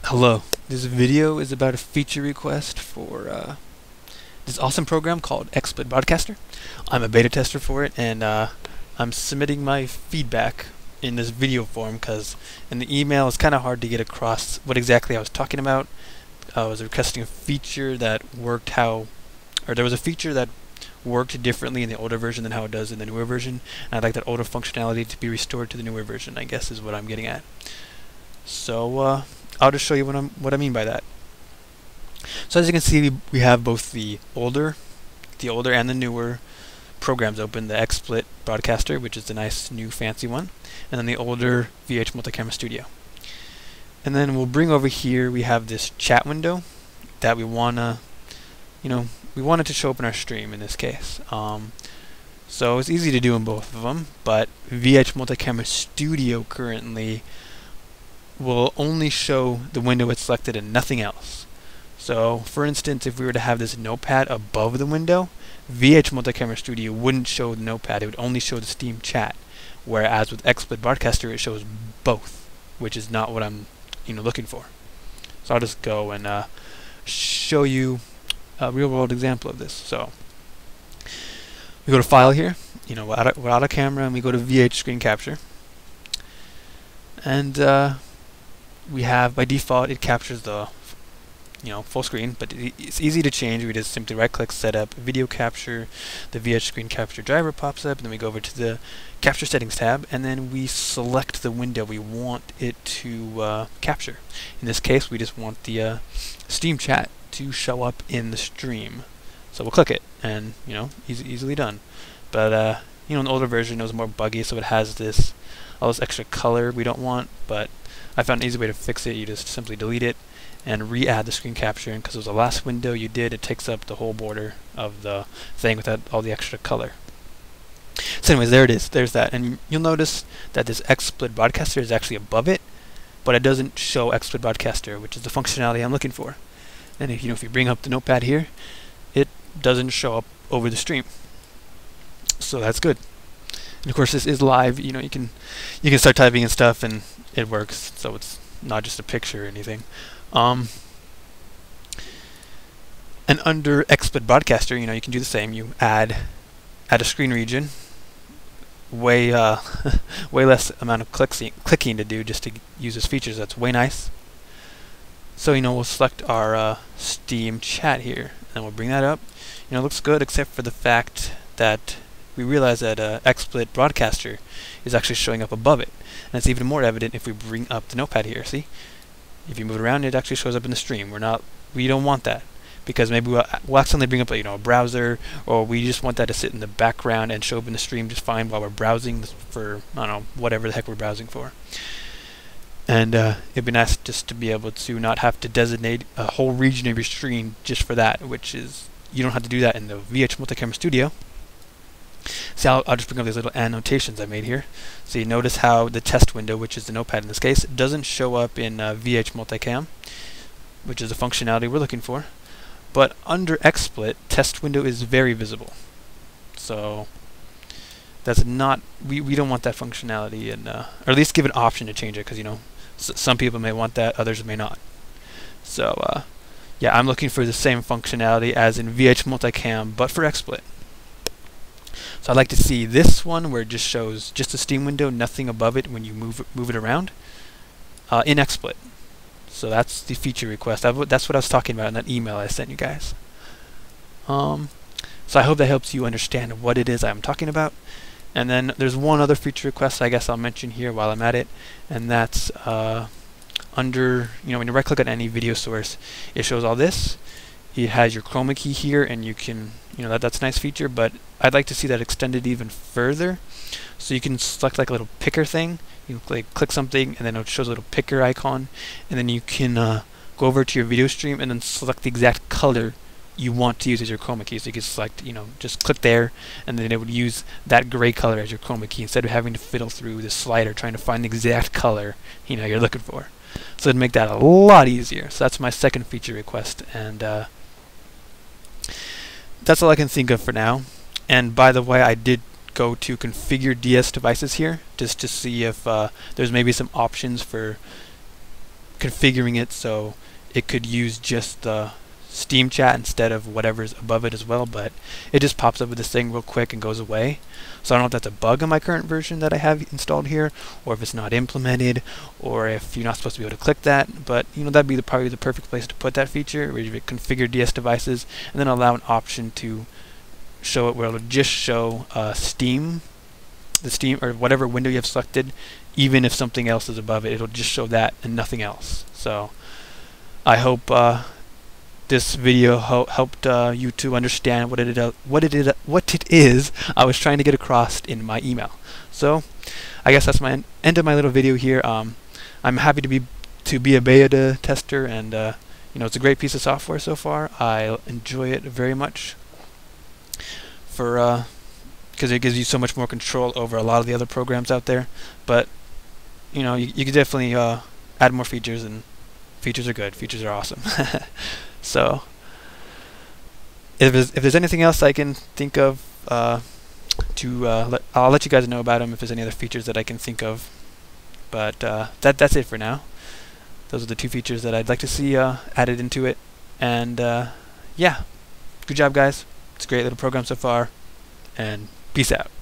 Hello, this video is about a feature request for this awesome program called XSplit Broadcaster. I'm a beta tester for it, and I'm submitting my feedback in this video form because in the email it's kind of hard to get across what exactly I was talking about. I was requesting a feature that there was a feature that worked differently in the older version than how it does in the newer version, and I'd like that older functionality to be restored to the newer version, I guess is what I'm getting at. So I'll just show you what I mean by that. So as you can see, we have both the older and the newer programs open, the XSplit Broadcaster, which is the nice new fancy one, and then the older VH Multi-Camera Studio. And then we'll bring over here, we have this chat window that we want it to show up in our stream in this case. So it's easy to do in both of them, but VH Multi-Camera Studio currently will only show the window it's selected and nothing else. So for instance, if we were to have this notepad above the window, VH Multi-Camera Studio wouldn't show the notepad, it would only show the Steam chat, whereas with XSplit Broadcaster it shows both, which is not what I'm looking for. So I'll just go and show you a real world example of this. So we go to File here, we're out of camera, and we go to VH Screen Capture, and we have, by default, it captures the full screen, but it's easy to change. We just simply right click, set up video capture, the VH Screen Capture driver pops up, and then we go over to the capture settings tab, and then we select the window we want it to capture. In this case, we just want the Steam chat to show up in the stream. So we'll click it, and easily done. But in the older version it was more buggy, so it has all this extra color we don't want, but I found an easy way to fix it. You just simply delete it and re-add the screen capture, because it was the last window you did, it takes up the whole border of the thing without all the extra color. So anyways, there it is, there's that, and you'll notice that this XSplit Broadcaster is actually above it, but it doesn't show XSplit Broadcaster, which is the functionality I'm looking for. And if you bring up the notepad here, it doesn't show up over the stream, so that's good. And of course this is live, you can start typing and stuff and it works, so it's not just a picture or anything. And under XSplit Broadcaster, you can do the same. You add a screen region, way way less amount of clicking to do just to use this feature. So that's way nice. So we'll select our Steam chat here, and we'll bring that up. It looks good, except for the fact that we realize that XSplit Broadcaster is actually showing up above it, and it's even more evident if we bring up the notepad here. See, if you move it around, it actually shows up in the stream. We don't want that, because maybe we'll accidentally bring up a browser, or we just want that to sit in the background and show up in the stream just fine while we're browsing for whatever the heck we're browsing for. And it'd be nice just to be able to not have to designate a whole region of your stream just for that, which is, you don't have to do that in the VH Multi-Camera Studio. See, I'll just bring up these little annotations I made here. So you notice how the test window, which is the notepad in this case, doesn't show up in VH Multicam, which is the functionality we're looking for. But under XSplit, test window is very visible. So that's not, we don't want that functionality, and or at least give an option to change it, because some people may want that, others may not. So yeah, I'm looking for the same functionality as in VH Multicam, but for XSplit. So I'd like to see this one where it just shows just a Steam window, nothing above it when you move it around, in XSplit. So that's the feature request. That's what I was talking about in that email I sent you guys. So I hope that helps you understand what it is I'm talking about. And then there's one other feature request I guess I'll mention here while I'm at it, and that's under, when you right click on any video source, it shows all this. It has your chroma key here, and you can, that's a nice feature, but I'd like to see that extended even further. So you can select like a little picker thing. You click something, and then it shows a little picker icon, and then you can go over to your video stream and then select the exact color you want to use as your chroma key. So you can select, just click there, and then it would use that gray color as your chroma key instead of having to fiddle through the slider trying to find the exact color you're looking for. So it'd make that a lot easier. So that's my second feature request, and that's all I can think of for now. And by the way, I did go to configure DS devices here just to see if there's maybe some options for configuring it so it could use just the Steam chat instead of whatever's above it as well, but it just pops up with this thing real quick and goes away. So I don't know if that's a bug in my current version that I have installed here, or if it's not implemented, or if you're not supposed to be able to click that. But that'd be probably the perfect place to put that feature, where you configure DS devices and then allow an option to show it where it'll just show Steam, the Steam or whatever window you have selected, even if something else is above it. It'll just show that and nothing else. So I hope this video helped you to understand what it is I was trying to get across in my email. So I guess that's my end of my little video here. I'm happy to be a beta tester, and it's a great piece of software so far. I enjoy it very much because it gives you so much more control over a lot of the other programs out there. But you could definitely add more features, and features are good. Features are awesome. So if there's anything else I can think of I'll let you guys know about them if there's any other features that I can think of. But that's it for now. Those are the two features that I'd like to see added into it. And yeah, good job guys. It's a great little program so far, and peace out.